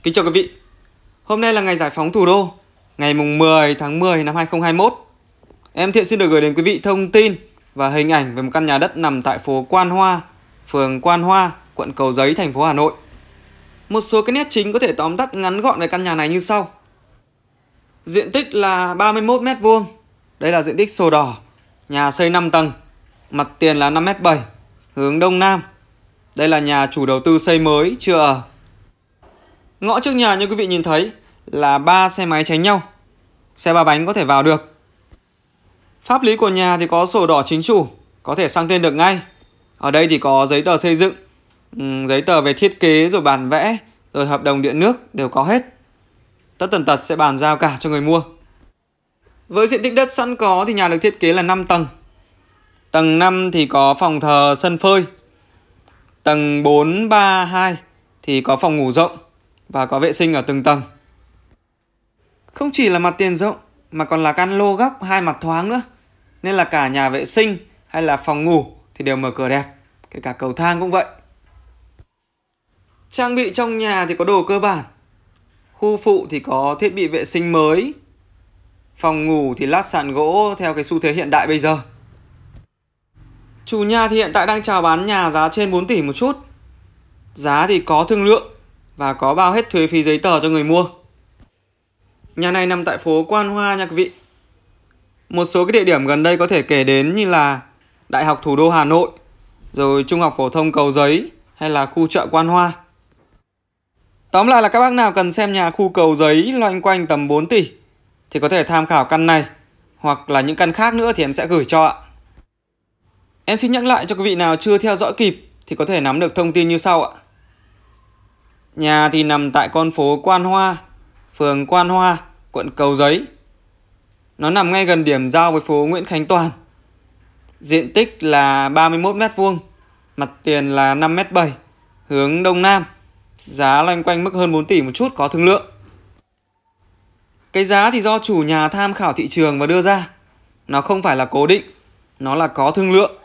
Kính chào quý vị. Hôm nay là ngày giải phóng thủ đô, ngày mùng 10 tháng 10 năm 2021. Em Thiện xin được gửi đến quý vị thông tin và hình ảnh về một căn nhà đất nằm tại phố Quan Hoa, phường Quan Hoa, quận Cầu Giấy, thành phố Hà Nội. Một số cái nét chính có thể tóm tắt ngắn gọn về căn nhà này như sau. Diện tích là 31 m². Đây là diện tích sổ đỏ. Nhà xây 5 tầng. Mặt tiền là 5,7 m, hướng đông nam. Đây là nhà chủ đầu tư xây mới, chưa ở. Ngõ trước nhà như quý vị nhìn thấy là 3 xe máy tránh nhau. Xe 3 bánh có thể vào được. Pháp lý của nhà thì có sổ đỏ chính chủ, có thể sang tên được ngay. Ở đây thì có giấy tờ xây dựng, giấy tờ về thiết kế, rồi bản vẽ, rồi hợp đồng điện nước đều có hết. Tất tần tật sẽ bàn giao cả cho người mua. Với diện tích đất sẵn có thì nhà được thiết kế là 5 tầng. Tầng 5 thì có phòng thờ, sân phơi. Tầng 4, 3, 2 thì có phòng ngủ rộng và có vệ sinh ở từng tầng. Không chỉ là mặt tiền rộng mà còn là căn lô góc 2 mặt thoáng nữa, nên là cả nhà vệ sinh hay là phòng ngủ thì đều mở cửa đẹp, kể cả cầu thang cũng vậy. Trang bị trong nhà thì có đồ cơ bản. Khu phụ thì có thiết bị vệ sinh mới. Phòng ngủ thì lát sàn gỗ theo cái xu thế hiện đại bây giờ. Chủ nhà thì hiện tại đang chào bán nhà giá trên 4 tỷ một chút. Giá thì có thương lượng và có bao hết thuế phí giấy tờ cho người mua. Nhà này nằm tại phố Quan Hoa nha quý vị. Một số cái địa điểm gần đây có thể kể đến như là Đại học Thủ đô Hà Nội, rồi Trung học phổ thông Cầu Giấy hay là khu chợ Quan Hoa. Tóm lại là các bác nào cần xem nhà khu Cầu Giấy loanh quanh tầm 4 tỷ thì có thể tham khảo căn này, hoặc là những căn khác nữa thì em sẽ gửi cho ạ. Em xin nhắc lại cho quý vị nào chưa theo dõi kịp thì có thể nắm được thông tin như sau ạ. Nhà thì nằm tại con phố Quan Hoa, phường Quan Hoa, quận Cầu Giấy. Nó nằm ngay gần điểm giao với phố Nguyễn Khánh Toàn. Diện tích là 31 m², mặt tiền là 5,7 m, hướng đông nam. Giá loanh quanh mức hơn 4 tỷ một chút, có thương lượng. Cái giá thì do chủ nhà tham khảo thị trường và đưa ra. Nó không phải là cố định, nó là có thương lượng.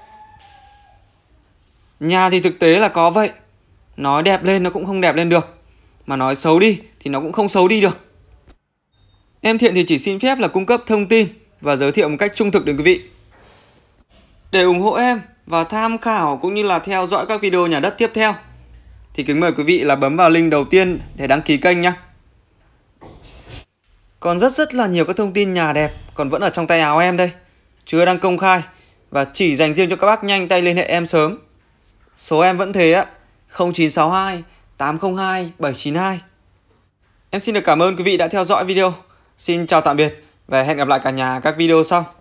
Nhà thì thực tế là có vậy. Nói đẹp lên nó cũng không đẹp lên được, mà nói xấu đi thì nó cũng không xấu đi được. Em Thiện thì chỉ xin phép là cung cấp thông tin và giới thiệu một cách trung thực đến quý vị. Để ủng hộ em và tham khảo cũng như là theo dõi các video nhà đất tiếp theo thì kính mời quý vị là bấm vào link đầu tiên để đăng ký kênh nhé. Còn rất là nhiều các thông tin nhà đẹp còn vẫn ở trong tay áo em đây, chưa đăng công khai và chỉ dành riêng cho các bác nhanh tay liên hệ em sớm. Số em vẫn thế ạ, 0962 802 792. Em xin được cảm ơn quý vị đã theo dõi video. Xin chào tạm biệt và hẹn gặp lại cả nhà các video sau.